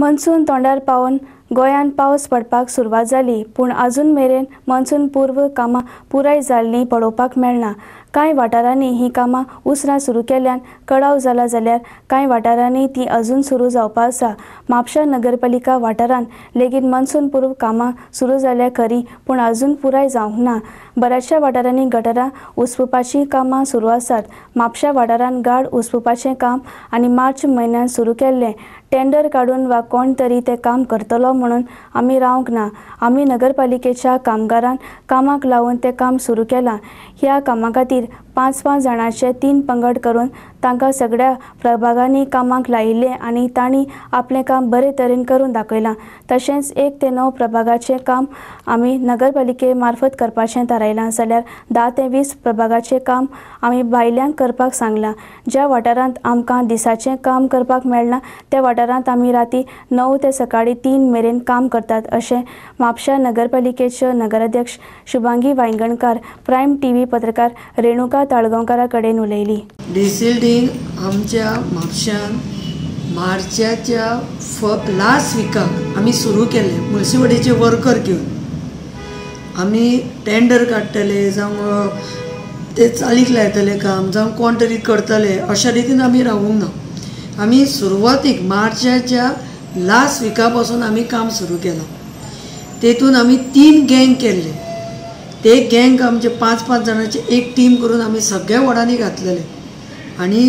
Monsoon तोंडार पावन गोंयान पावस पडपाक सुरवात जाली, पूण अजून मेरेन मॉन्सून पूर्व कामां पुराय जाल्लीं पळोवपाक मेळना। कांय वाठारांनी ही कामां उसरां सुरू केल्ल्यान कडाव जाला, जाल्यार कांय वाठारांनी ती अजून सुरू जावपा आसा। म्हापशा नगरपालिका वाठारांत लेगीत मॉन्सून पूर्व कामां सुरू जाल्या खरी, पूण अजून पुराय जावंक ना। बऱ्याचशा वाठारांनी गटारां उसपुपाची कामां सुरू आसात। म्हापशा वाठारांत गाड उसपुपाचें काम आनी मार्च म्हयन्यांत सुरू केल्लें। टेंडर काडून वा कोण तरी तें काम करतलो म्हणून आमी रावंक ना। आमी नगरपालिकेच्या कामगारांक कामाक लावून तें काम सुरू केलां। ह्या कामा खातीर 5-5 जाणांचे 3 पंगड करून तांकां सगळ्या प्रभागांनी कामाक लायिल्ले आनी तांणी आपलें काम बरे तरेन करून दाखयलां। तशेंच 1 ते 9 प्रभागाचें काम आमी नगरपालिके मार्फत करपाचें थारायलां, जाल्यार 10 ते 20 प्रभागाचें काम आमी भायल्यांक करपाक सांगलां। ज्या वाठारांत आमकां दिसाचें काम करपाक मेळना त्या वाठारांत आमी राती 9 ते सकाळीं 3 मेरेन काम करतात, अशें म्हापशा नगरपालिकेच्यो नगराध्यक्ष शुभांगी वांयगणकार प्रायम टीव्ही पत्रकार रेणुका ताळगांवकारा कडेन उलयली। डिसिल्डिंग आमच्या म्हापशान मार्चाच्या लास्ट विकाक आमी सुरू केले। म्युनिसिपालिटीचे वर्कर घेवन आमी टेंडर काडटले जावं ते चालीक लायतले काम जावं कोण तरी करतले, अशा रितीन आमी रावूंक ना। आमी सुरवातीक मार्चाच्या लास्ट विका पासून आमी काम सुरू केलां। तेतून आमी 3 गँग केल्ले। ते गँग आमचे 5-5 जाणांची एक टीम करून आमी सगळ्या वॉर्डांनी घातलेले आनी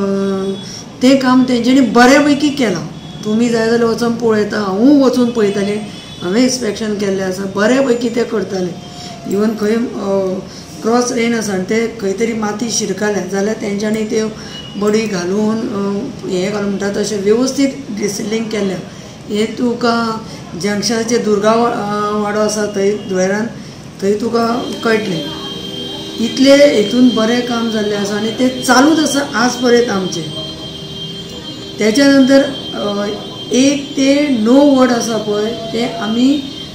ते काम तेंच्यांनी बऱ्यापैकी केलां। तुमी जाय जाल्यार वचून पळयता, हांवूय वचून पळयतालें, हांवें इन्स्पेक्शन केल्लें आसा, बऱ्यापैकी ते करताले। इवन खंय क्रॉस ड्रेन आसा आनी ते खंय तरी माती शिरकाल्या जाल्यार तेंच्यांनी त्यो बडी घालून हें घालून म्हणटा तशें वेवस्थीत डिसिल्डिंग केल्लें। हें तुका जंक्शनाचेर दुर्गा वाडो आसा थंय दुयेरान, थंय तुका कळटलें। इतले हेतून बरें काम जाल्लें आसा आनी तें चालूच आसा आज पर्यंत आमचें। तेच्या नंतर 1 ते 9 वॉर्ड आसा पळय ते आमी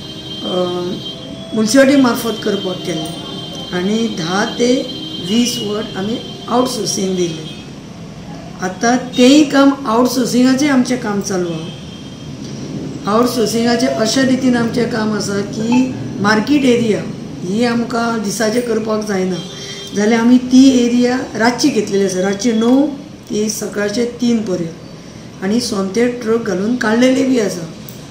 म्युनिसिपालिटी मार्फत करपाक केल्ले आनी 10 ते 20 वॉर्ड आमी आउटसोर्सिंग दिले। आतां तेंय काम आउटसोर्सिंगाचें आमचें काम चालू आहा। आउटसोर्सिंगाचें अशा रितीन आमचें काम आसा की मार्केट एरिया ही आमकां दिसाचें करपाक जायना, जाल्यार आमी ती एरिया रातची घेतलेली आसा, रातची 9 ते सकाळचे 3 पर्यंत आनी सोमते ट्रक घालून काडलेली बी आसा।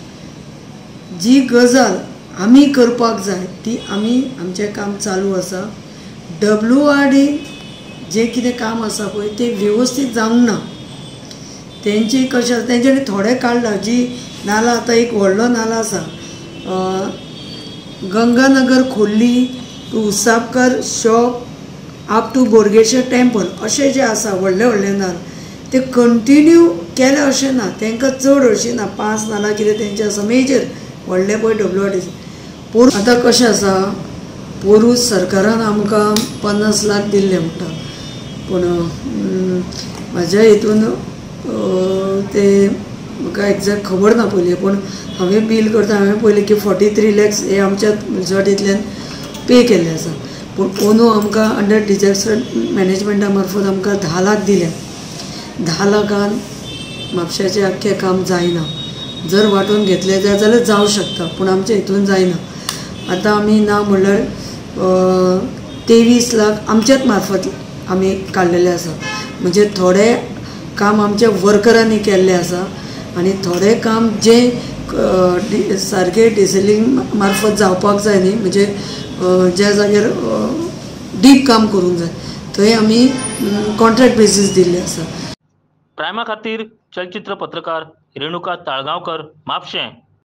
जी गजाल आमी करपाक जाय ती आमी आमचें काम चालू आसा। WRD जे कितें काम आसा पळय ते वेवस्थीत जावंक ना। तेंचे कशें आसा, तेंच्यांनी थोडे काडला। जी नाला आतां एक व्हडलो नाला आसा Ganganagar Khorli to Usapkar shop up to Bodgeshwar temple, अशें जे आसा व्हडले व्हडले नाल ते कंटिन्यू केले अशें ना, तांकां चड हरशीं ना। 5 नाला कितें तेंचे आसा मेजर व्हडले पळय WRD। पूण आतां कशें आसा, पोरूं सरकारान आमकां 50 लाख दिल्ले म्हणटा, पूण म्हाज्या हितून ते म्हाका एक्झॅक्ट खबर ना पयलीं, पूण हांवें बील करता हांवें पयलें की 43 lakhs हे आमच्या म्युनिसिपालिटींतल्यान पे केल्ले आसा। पूण अंदू आमकां अंडर डिझास्टर मॅनेजमेंटा मार्फत आमकां 10 लाख दिल्या। 10 लाखान म्हापशाचें आख्खें काम जायना। जर वांटून घेतले जाल्यार जावं शकता, पूण आमच्या हितून जायना। आतां आमी ना म्हणल्यार 23 लाख आमच्याच मार्फत आमी काडलेले आसा। म्हणजे थोडे काम आमच्या वर्करांनी केल्ले आसा आनी थोडे काम जे सारके डिसिल्डिंग मार्फत जावपाक जाय न्ही, म्हणजे ज्या जाग्यार डीप काम करूंक जाय थंय आमी कॉन्ट्रॅक्ट बेसीस दिल्ले आसा। प्रायमा खातीर चलचित्र पत्रकार रेणुका ताळगांवकर, म्हापशें।